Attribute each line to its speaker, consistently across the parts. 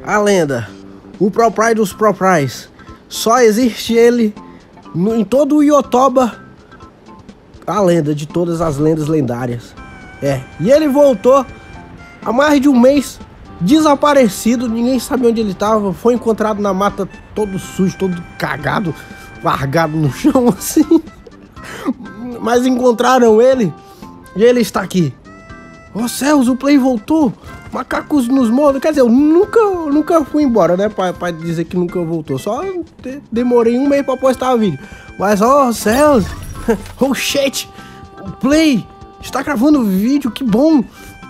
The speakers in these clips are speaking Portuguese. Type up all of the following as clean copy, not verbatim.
Speaker 1: a lenda, o ProPry dos ProPrys. Só existe ele em todo o Yotoba, a lenda de todas as lendas lendárias. E ele voltou há mais de um mês, desaparecido, ninguém sabe onde ele estava. Foi encontrado na mata todo sujo, todo cagado, largado no chão assim. Mas encontraram ele e ele está aqui. Oh céus, o Play voltou. Macacos nos morros. Quer dizer, eu nunca fui embora, né? Pra dizer que nunca voltou. Só demorei um mês pra postar o vídeo. Mas, oh céus. Oh shit. O Play está gravando vídeo, que bom.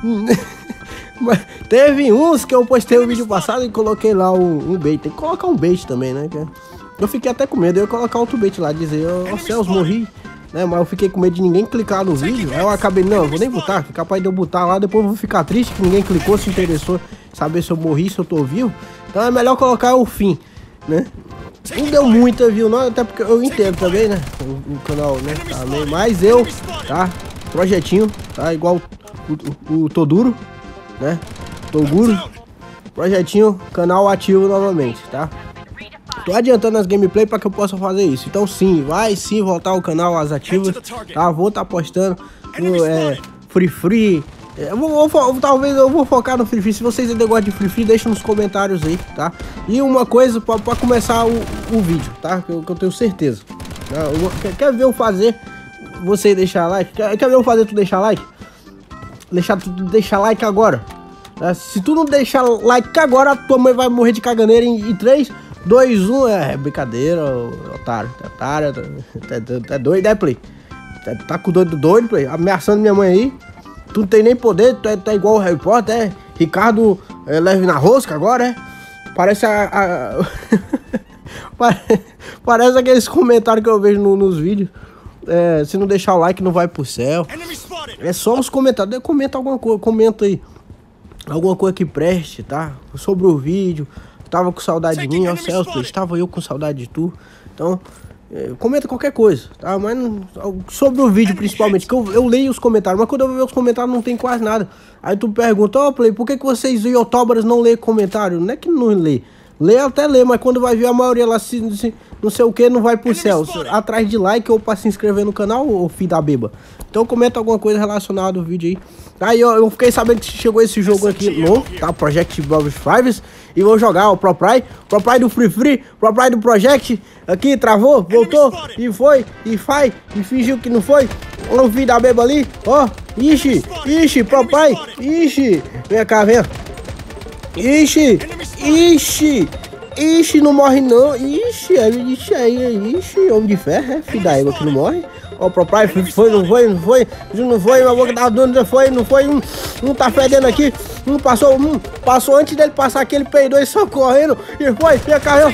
Speaker 1: Teve uns que eu postei o vídeo passado e coloquei lá um bait. Tem que colocar um bait também, né? Eu fiquei até com medo. Eu ia colocar outro bait lá, dizer, oh céus, morri. Né, mas eu fiquei com medo de ninguém clicar no vídeo. Aí eu acabei, não, eu vou nem botar. Fica capaz de eu botar lá, depois eu vou ficar triste que ninguém clicou, se interessou, saber se eu morri, se eu tô vivo. Então é melhor colocar o fim, né? Não deu muita view não, até porque eu entendo também, né? O canal, né? Tá meio mais eu, tá? Projetinho, tá? Igual o Toduro, né? Toguro. Projetinho, canal ativo novamente, tá? Tô adiantando as gameplay para que eu possa fazer isso. Então sim, vai sim voltar o canal às ativas, tá? Vou estar postando no Free. Talvez eu vou focar no Free. Se vocês ainda gostam de Free, deixa nos comentários aí, tá? E uma coisa para começar o vídeo, tá? Que eu tenho certeza. Quer ver eu fazer? Você deixar like? Quer ver eu fazer tu deixar like? Deixar like agora. Se tu não deixar like agora, tua mãe vai morrer de caganeira em 3, 2, 1, é brincadeira, otário, é doido, é Play? Tá com o doido, Play? Ameaçando minha mãe aí, tu não tem nem poder, tu é igual o Harry Potter, Ricardo leve na rosca agora, Parece parece aqueles comentários que eu vejo nos vídeos, se não deixar o like não vai pro céu, é só os comentários, comenta alguma coisa, comenta aí, alguma coisa que preste, tá? Sobre o vídeo. Tava com saudade de mim, ó céus, estava eu com saudade de tu. Então, comenta qualquer coisa, tá? Mas sobre o vídeo principalmente, que eu leio os comentários, mas quando eu vejo os comentários não tem quase nada. Aí tu pergunta, ó Play, por que vocês youtubers não lê comentário? Não é que não lê. Lê até lê, mas quando vai ver a maioria lá, não sei o que, não vai pro céu. Atrás de like ou pra se inscrever no canal, ou filho da beba. Então comenta alguma coisa relacionada ao vídeo aí. Aí eu fiquei sabendo que chegou esse jogo aqui novo, tá? Project Bob's Fives. E vou jogar o ProPry do Free, ProPry do Project. Aqui, travou, voltou, e foi, e faz, e fingiu que não foi. Olha o filho da beba ali, ó. Ixi, ProPry, ixi. Vem cá, vem. Ixi, não morre não. Ixi, homem de ferro, filho da égua que não morre. Ó, o ProPry não foi, minha boca tava doendo, não foi, tá fedendo aqui, passou antes dele passar aqui, ele peidou e saiu correndo, e foi, e a carreira,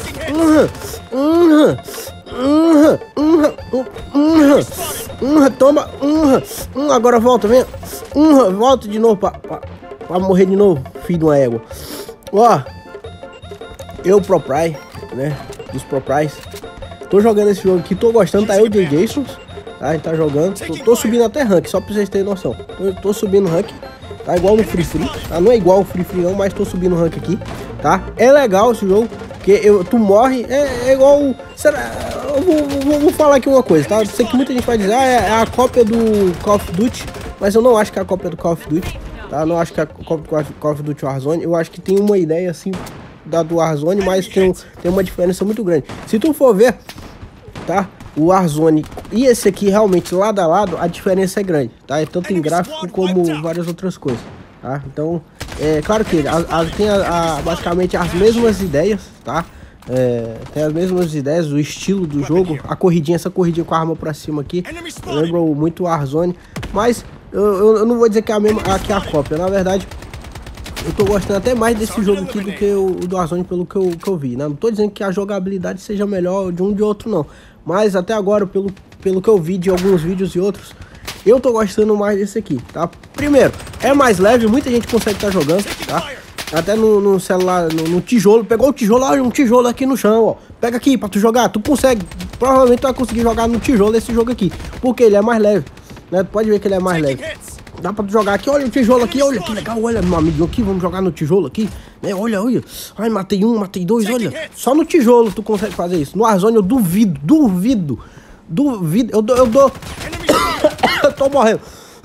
Speaker 1: toma, agora volta, vem, volta de novo, pra morrer de novo, filho de uma égua. Ó, eu ProPry, né, dos ProPrys. Tô jogando esse jogo aqui, tô gostando, tá eu e o Jason, tá? A gente tá jogando, tô subindo até rank, só pra vocês terem noção. Tô subindo rank, tá igual no Free, tá? Não é igual o Free não, mas tô subindo rank aqui, tá? É legal esse jogo, porque tu morre, é igual... Eu vou falar aqui uma coisa, tá? Eu sei que muita gente vai dizer, é a cópia do Call of Duty, mas eu não acho que é a cópia do Call of Duty, tá? Não acho que é a cópia do Call of Duty Warzone, eu acho que tem uma ideia assim... do Warzone, mas tem uma diferença muito grande. Se tu for ver, tá? O Warzone e esse aqui realmente lado a lado, a diferença é grande, tá? Tanto em gráfico como várias outras coisas, tá? Então, claro que tem basicamente as mesmas ideias, tá? Tem as mesmas ideias, o estilo do jogo, essa corridinha com a arma pra cima aqui, lembra muito o Warzone, mas eu não vou dizer que é a mesma, que é a cópia, na verdade. Eu tô gostando até mais desse jogo aqui do que o do Warzone, pelo que eu vi, né? Não tô dizendo que a jogabilidade seja melhor de um de outro, não. Mas até agora, pelo que eu vi de alguns vídeos e outros, eu tô gostando mais desse aqui, tá? Primeiro, é mais leve, muita gente consegue estar jogando, tá? Até no celular, no tijolo, pegou o tijolo, olha um tijolo aqui no chão, ó. Pega aqui pra tu jogar, tu consegue, provavelmente tu vai conseguir jogar no tijolo esse jogo aqui, porque ele é mais leve, né? Tu pode ver que ele é mais leve. Dá pra jogar aqui, olha o tijolo aqui, olha que legal, olha meu amigo aqui, vamos jogar no tijolo aqui, né, olha, olha, ai, matei um, matei dois, olha, só no tijolo tu consegue fazer isso, no Warzone eu duvido, eu dou, eu tô morrendo,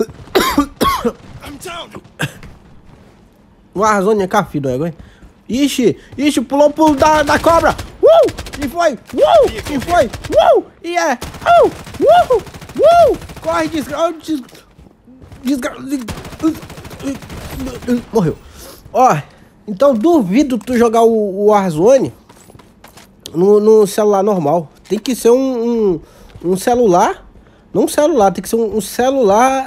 Speaker 1: no Warzone é cá, filho, é, ixi, pulou o pulo da cobra, e foi, e é, corre, morreu. Ó, então duvido tu jogar o Warzone no celular normal. Tem que ser um celular, não um celular, tem que ser um celular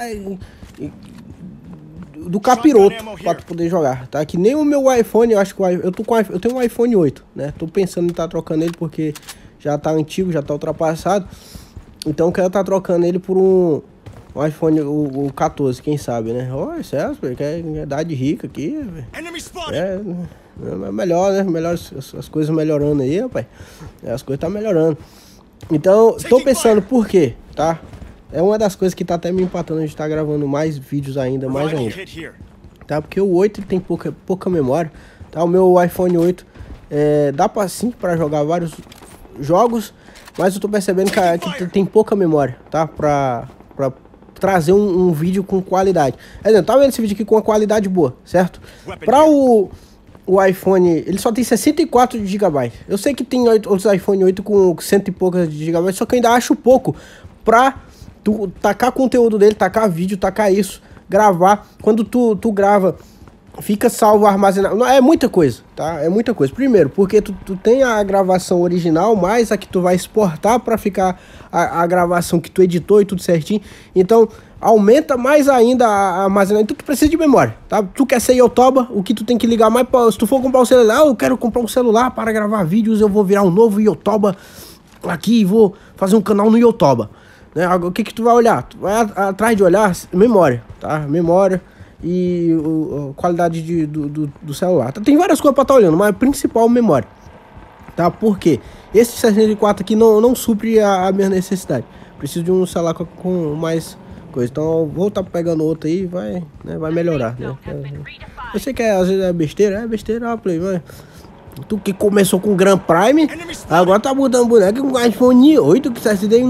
Speaker 1: do capiroto pra tu poder jogar, tá? Que nem o meu iPhone, eu acho que eu tenho um iPhone 8, né? Tô pensando em estar trocando ele porque já tá antigo, já tá ultrapassado. Então eu quero estar trocando ele por um iPhone, o 14, quem sabe, né? Olha, Celso, que é idade rica aqui, é melhor, né? Melhor as coisas melhorando aí, rapaz. As coisas tá melhorando. Então, tô pensando por quê, tá? É uma das coisas que tá até me empatando, a gente tá gravando mais vídeos ainda, tá? Porque o 8 tem pouca memória, tá? O meu iPhone 8 dá sim pra jogar vários jogos, mas eu tô percebendo que tem pouca memória, tá? Pra trazer um vídeo com qualidade. Tá vendo esse vídeo aqui com uma qualidade boa, certo? Pra o iPhone, ele só tem 64 GB. Eu sei que tem outros iPhone 8 com 100 e poucas GB, só que eu ainda acho pouco pra tu tacar conteúdo dele, tacar vídeo, tacar isso, gravar. Quando tu grava, fica salvo, armazenado. É muita coisa, tá? É muita coisa. Primeiro, porque tu tem a gravação original, mais a que tu vai exportar pra ficar a gravação que tu editou e tudo certinho. Então, aumenta mais ainda a armazenamento. Então, tu precisa de memória, tá? Tu quer ser Yotoba, o que tu tem que ligar mais pra... Se tu for comprar um celular, eu quero comprar um celular para gravar vídeos, eu vou virar um novo Yotoba aqui e vou fazer um canal no Yotoba, né? O que tu vai olhar? Tu vai atrás de olhar memória, tá? Memória e a qualidade do celular. Tem várias coisas pra estar olhando, mas principal memória, tá? Por quê? Esse 64 aqui não supre a minha necessidade. Preciso de um celular com mais coisa. Então eu vou estar pegando outro aí, vai melhorar, né? Eu sei que às vezes é besteira, Play, mas tu que começou com o Grand Prime, agora tá mudando boneco com o iPhone 8 que você tem.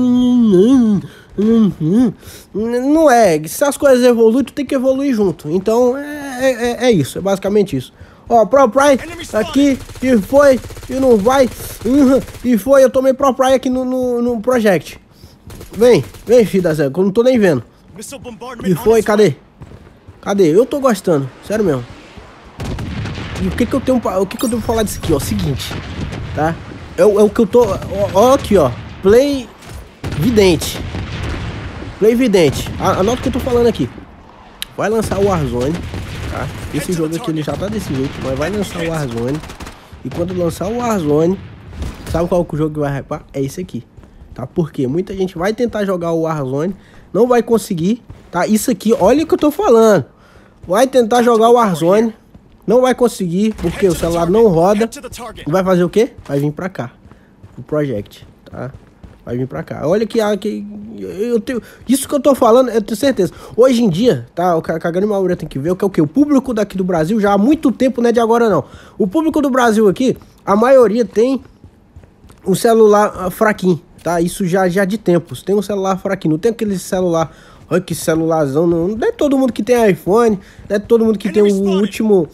Speaker 1: Não é, se as coisas evoluem, tu tem que evoluir junto. Então é isso, é basicamente isso. Ó, Pro Prime aqui, e foi, e não vai, e foi, eu tomei Pro Prime aqui no Project. Vem, filho da Zé, que eu não tô nem vendo. E foi, cadê? Eu tô gostando, sério mesmo. E o que eu tenho pra falar disso aqui, ó, seguinte, tá? É o que eu tô, ó aqui, ó, Play Vidente. Anota o que eu tô falando aqui. Vai lançar o Warzone, tá? Esse jogo aqui ele já tá desse jeito, mas vai lançar o Warzone. E quando lançar o Warzone, sabe qual é o jogo que vai hypar? É esse aqui, tá? Porque muita gente vai tentar jogar o Warzone, não vai conseguir, tá? Isso aqui, olha o que eu tô falando. Vai tentar jogar o Warzone, não vai conseguir, porque o celular não roda. Vai fazer o quê? Vai vir pra cá, o Project, tá? Vai vir pra cá. Olha que eu tenho... Isso que eu tô falando, eu tenho certeza. Hoje em dia, tá? O que a grande maioria tem que ver que é o que? O público daqui do Brasil, já há muito tempo, não é de agora não. O público do Brasil aqui, a maioria tem um celular fraquinho, tá? Isso já de tempos. Tem um celular fraquinho, não tem aquele celular... Olha que celularzão, não é todo mundo que tem iPhone, não é todo mundo que tem o último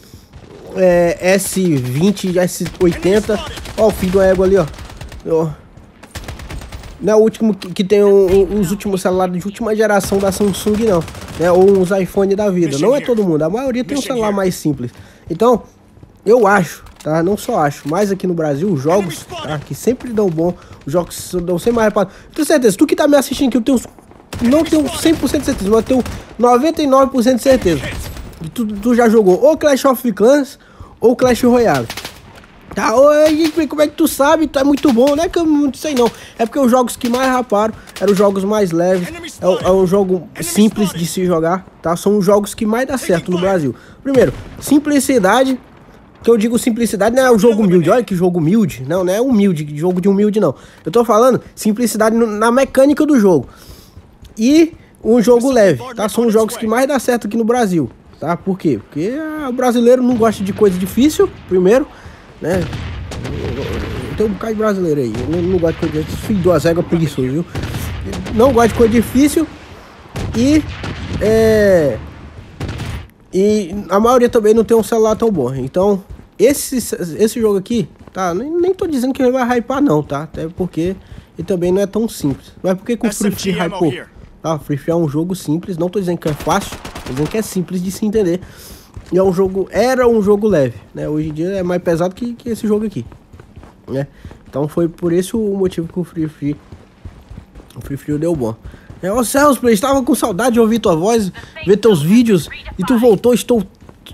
Speaker 1: S20, S80. Ó o filho do ego ali, ó. Não é o último que tem os últimos celulares de última geração da Samsung, não, né? Ou uns iPhone da vida. Não é todo mundo, a maioria tem um celular mais simples. Então, eu acho, tá? Não só acho, mas aqui no Brasil, os jogos, tá? Que sempre dão bom, os jogos dão sempre mais rapado. Tenho certeza, tu que tá me assistindo aqui, eu tenho, não tenho 100% de certeza, mas tenho 99% de certeza. Tu já jogou ou Clash of Clans ou Clash Royale. Tá, oi, como é que tu sabe? Tu é muito bom, não é que eu não sei não. É porque os jogos que mais raparam eram os jogos mais leves. É um jogo simples de se jogar, tá? São os jogos que mais dá certo no Brasil. Primeiro, simplicidade. Que eu digo simplicidade não é o jogo humilde. Olha que jogo humilde. Não é humilde, jogo de humilde não. Eu tô falando simplicidade na mecânica do jogo. E um jogo leve, tá? São os jogos que mais dá certo aqui no Brasil, tá? Por quê? Porque o brasileiro não gosta de coisa difícil, primeiro, né? Tem um bocado de brasileiro aí, não gosta de coisa difícil, filho de duas éguas preguiçoso, viu? Não gosta de coisa difícil e a maioria também não tem um celular tão bom. Então, esse jogo aqui, tá? Nem tô dizendo que ele vai hypar não, tá? Até porque ele também não é tão simples. Mas por que o Free Fire hypou? Tá? Free Fire é um jogo simples, não tô dizendo que é fácil, tô dizendo que é simples de se entender. E é um jogo, era um jogo leve, né? Hoje em dia é mais pesado que esse jogo aqui, né? Então foi por esse o motivo que o Free Fire deu bom. Ô Celso, eu estava com saudade de ouvir tua voz, ver teus vídeos, e tu voltou, estou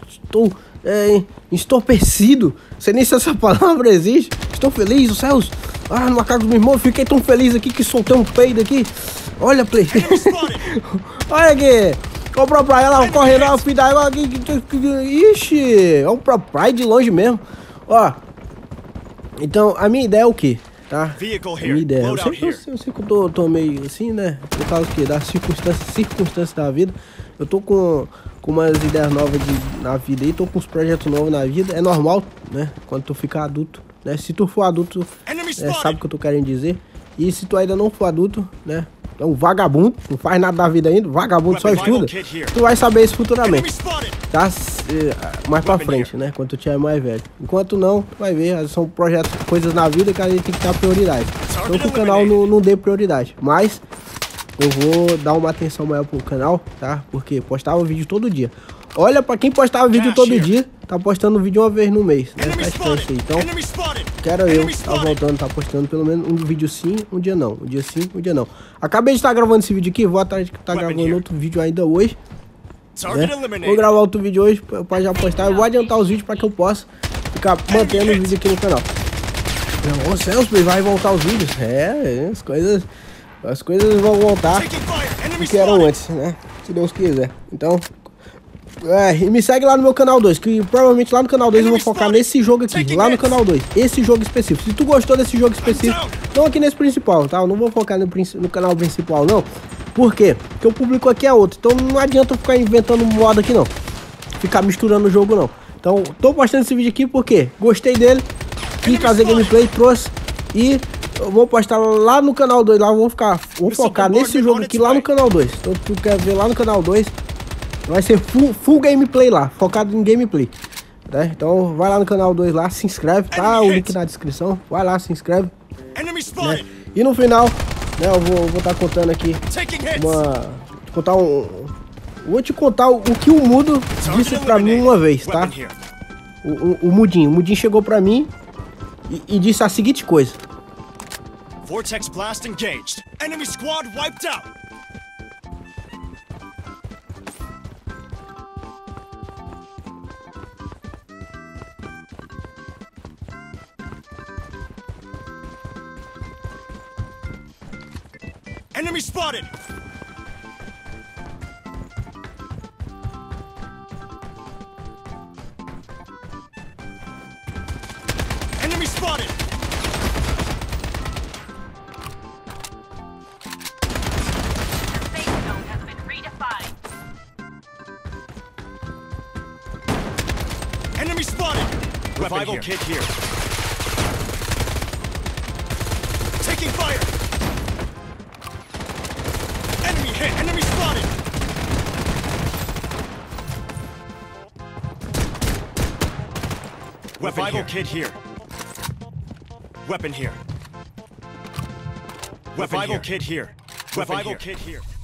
Speaker 1: estorpecido. Sei nem se essa palavra existe. Estou feliz, o Celso. No macaco do meu irmão, fiquei tão feliz aqui que soltei um peido aqui. Olha, Play. Olha aqui. Ó o Pro Pride, olha lá, correndo lá, o filho da água aqui. Ixi, é um Pro Pride de longe mesmo. Ó, então, a minha ideia é o quê? Tá? A minha ideia, eu sei que eu tô meio assim, né? Por causa que das circunstâncias da vida. Eu tô com umas ideias novas na vida aí, tô com uns projetos novos na vida. É normal, né? Quando tu ficar adulto, né? Se tu for adulto, sabe o que eu tô querendo dizer. E se tu ainda não for adulto, né? É um vagabundo, não faz nada da vida ainda, vagabundo só estuda. Tu vai saber isso futuramente, tá? Mais pra frente, né? Quando tu tiver mais velho. Enquanto não, tu vai ver, são projetos, coisas na vida que a gente tem que dar prioridade. Não que o canal não dê prioridade, mas eu vou dar uma atenção maior pro canal, tá? Porque postava vídeo todo dia. Olha, pra quem postava vídeo todo dia, tá postando vídeo uma vez no mês, né? Tá distante aí. Então, quero eu tá voltando, tá postando pelo menos um vídeo sim, um dia não. Um dia sim, um dia não. Acabei de estar gravando esse vídeo aqui, vou atrás de estar gravando outro vídeo ainda hoje. Né? Vou gravar outro vídeo hoje pra já postar. Eu vou adiantar os vídeos pra que eu possa ficar mantendo os vídeos aqui no canal. Ô Celso, vai voltar os vídeos? As coisas vão voltar do que eram antes, né? Se Deus quiser. Então, e me segue lá no meu canal 2, que provavelmente lá no canal 2 eu vou focar nesse jogo aqui, lá no canal 2, esse jogo específico. Se tu gostou desse jogo específico, não aqui nesse principal, tá? Eu não vou focar no canal principal, não. Por quê? Porque o público aqui é outro, então não adianta eu ficar inventando modo aqui, não. Ficar misturando o jogo, não. Então, tô postando esse vídeo aqui porque gostei dele, quis trazer gameplay, trouxe, e eu vou postar lá no canal 2, lá vou focar nesse jogo aqui lá no canal 2. Então, se tu quer ver lá no canal 2, vai ser full gameplay lá, focado em gameplay, né? Então vai lá no canal 2 lá, se inscreve, tá? O link na descrição, vai lá, se inscreve, né? E no final, né, eu vou estar contando aqui vou te contar o que o Mudo disse pra mim uma vez, tá? O Mudinho chegou pra mim e disse a seguinte coisa:
Speaker 2: Vortex blast engaged. Enemy squad wiped out. Enemy spotted! Enemy spotted!
Speaker 3: Your safe zone has been redefined.
Speaker 2: Enemy spotted! Revival kit here. Taking fire! Enemy hit! Enemy spotted! Revival kit here. Weapon here. Revival kit here. Revival kit here.